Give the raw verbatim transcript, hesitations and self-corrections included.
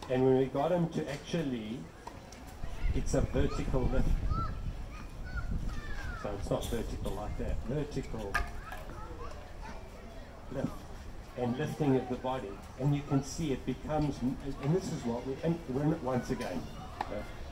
And when we got him to actually, it's a vertical lift. So it's not vertical like that, vertical lift. And lifting of the body. And you can see it becomes, and this is what we, and we're not, once again, uh,